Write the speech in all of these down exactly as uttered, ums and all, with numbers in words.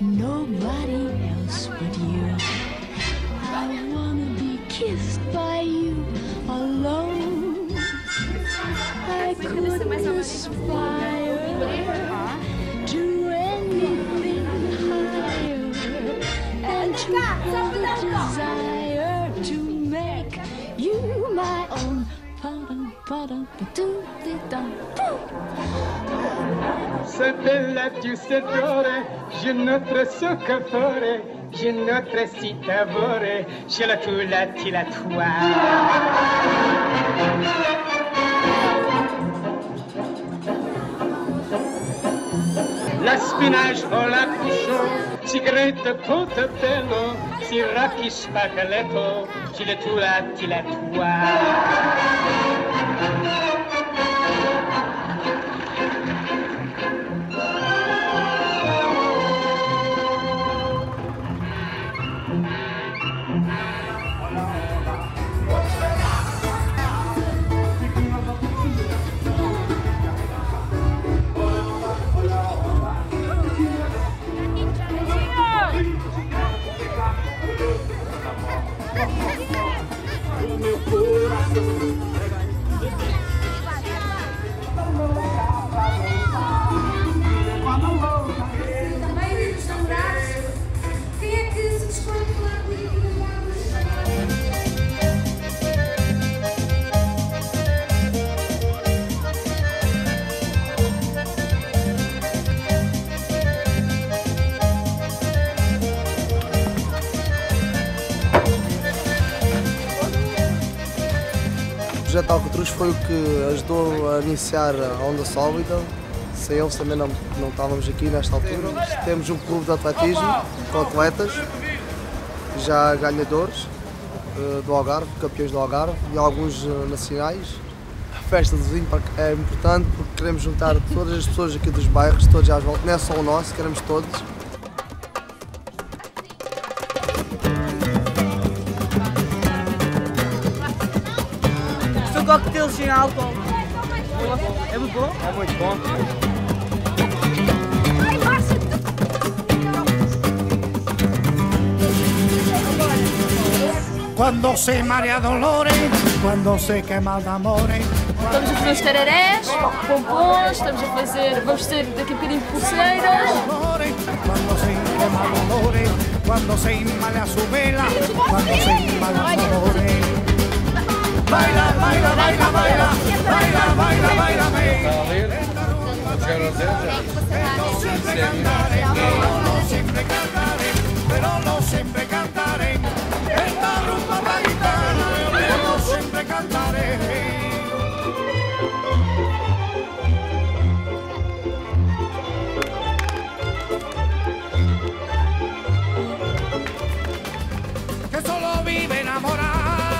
nobody else but you. I wanna be kissed by you alone. I couldn't aspire to anything higher, and to have the desire to make you my own. Seppellati sedore, je notre soccafore, je notre sitavore, je la tu la ti la tua. La spinach o la piscion, cigarette portobello, siracchi spaghetto, je la tu la ti la tua. O projeto Alcatruz foi o que ajudou a iniciar a Onda Sólida. Sem eles também não, não estávamos aqui nesta altura. Temos um clube de atletismo com atletas, já ganhadores uh, do Algarve, campeões do Algarve e alguns uh, nacionais. A festa do vinho é importante porque queremos juntar todas as pessoas aqui dos bairros, todos às voltas, não é só o nosso, queremos todos. Coquetel sem álcool. É muito bom? É muito bom. Quando se marea dolores, quando se queima de amores. Estamos a fazer os tararés, pompons, estamos a fazer, vamos ter daqui a bocadinho pulseiras. Quando se queima dolores, quando se inmala a su vela, quando se inmala a su dolores. Baila, baila, baila, baila, baila, baila, baila, baila. No siempre cantaré, no siempre cantaré, pero no siempre cantaré. Esta rumba taitana, no siempre cantaré. Que solo vive enamorado.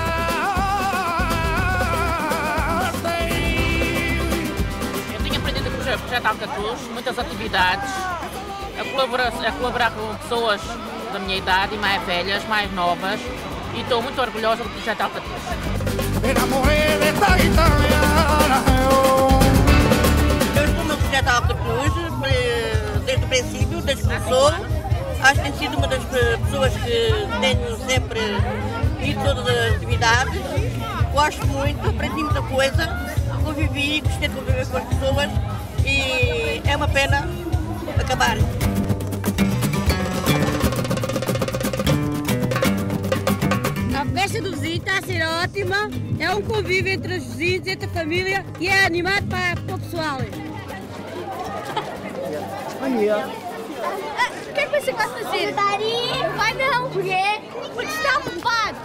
O projeto Alcatruz, muitas atividades, a colaborar, a colaborar com pessoas da minha idade e mais velhas, mais novas, e estou muito orgulhosa do projeto Alcatruz. Eu estou no projeto Alcatruz desde o princípio, desde que começou. Acho que tenho sido uma das pessoas que tenho sempre ido todas as atividades. Gosto muito, aprendi muita coisa, convivi, gostei de conviver com as pessoas. E é uma pena acabar. A festa do vizinho está a ser ótima, é um convívio entre os vizinhos, entre a família e é animado para, para o pessoal. O que é que você vai fazer? Vai não, porque porque está ocupado.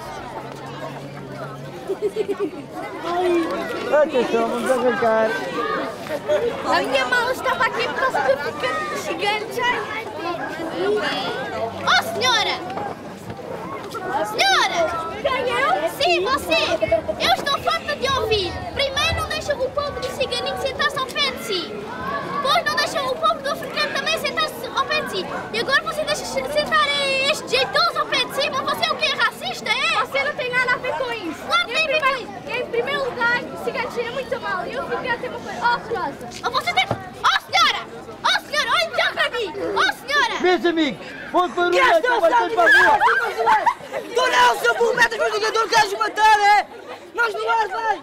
Atenção, vamos arrancar. A minha mala estava aqui por causa do pequeno gigante. Oh, senhora! Senhora! Eu? Sim, você! Eu estou farta de ouvir. Primeiro não deixa o povo do ciganinho sentar-se ao pé de si. Depois não deixa o povo do africano também sentar-se ao pé de si. E agora você deixa sentar este jeitoso ao pé de si. Mas você é o quê? Racista, é? Você não tem nada a ver com isso. Claro que tem a ver com isso. Em primeiro lugar, o cigarro cheira muito mal e eu fiquei a ter uma coisa horrorosa. Oh, você tem... Oh, senhora! Oh, senhora, olhe já para mim! Oh, senhora! Meus amigos, Pode para o lugar, tu vais para a rua! Tu não, seu burro, metas para o jogador, queres matar, é? Nós no ar, vai!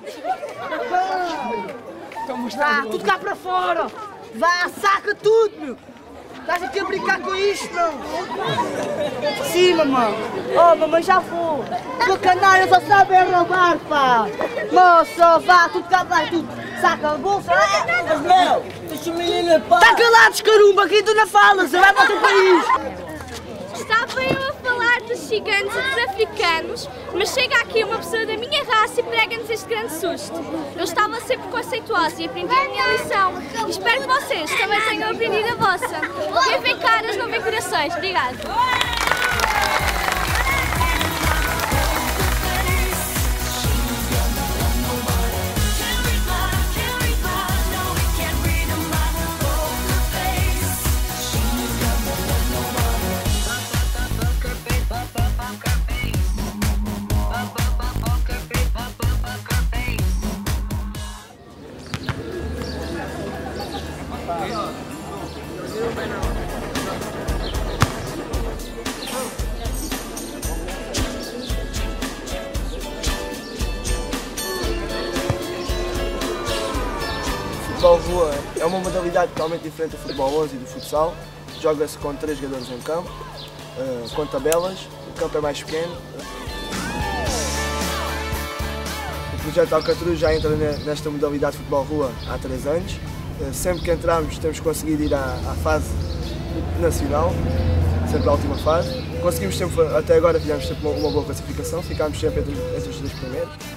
Vá, tudo cá para fora! Vá, saca tudo, meu! Estás aqui a brincar com isto, não? Sim, mamãe. Oh, mamãe, já vou. Tua canalha só sabe é roubar, pá. Moça, vá, tudo cá, vai, tudo. Saca a bolsa. Mas não, deixa o menino, pá. Está calados, carumba, aqui tu não falas. Vai para o teu país. Estava eu a falar dos ciganos e dos africanos, mas chega aqui uma pessoa da minha raça e prega-nos este grande susto. Eu estava a ser preconceituosa e aprendi a minha lição. E espero que vocês também tenham aprendido a vossa. Quem vê caras não vê corações. Obrigada. Futebol rua é uma modalidade totalmente diferente do futebol onze e do futsal. Joga-se com três jogadores em campo, uh, com tabelas, o campo é mais pequeno. O projeto Alcatruz já entra nesta modalidade de futebol rua há três anos. Uh, sempre que entramos temos conseguido ir à, à fase nacional, sempre à última fase. Conseguimos sempre, até agora fizemos sempre uma, uma boa classificação, ficámos sempre entre, entre os três primeiros.